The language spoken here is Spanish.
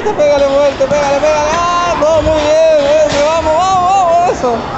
pégale fuerte, pégale, pégale. Ah, todo muy bien, eso, vamos, vamos, vamos, eso.